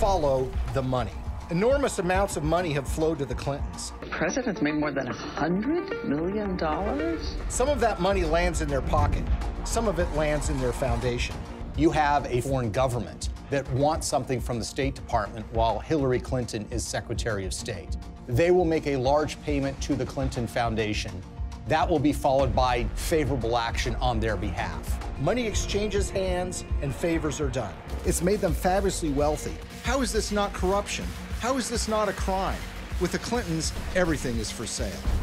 follow the money. Enormous amounts of money have flowed to the Clintons. The president's made more than $100 million? Some of that money lands in their pocket. Some of it lands in their foundation. You have a foreign government that wants something from the State Department while Hillary Clinton is Secretary of State. They will make a large payment to the Clinton Foundation. That will be followed by favorable action on their behalf. Money exchanges hands and favors are done. It's made them fabulously wealthy. How is this not corruption? How is this not a crime? With the Clintons, everything is for sale.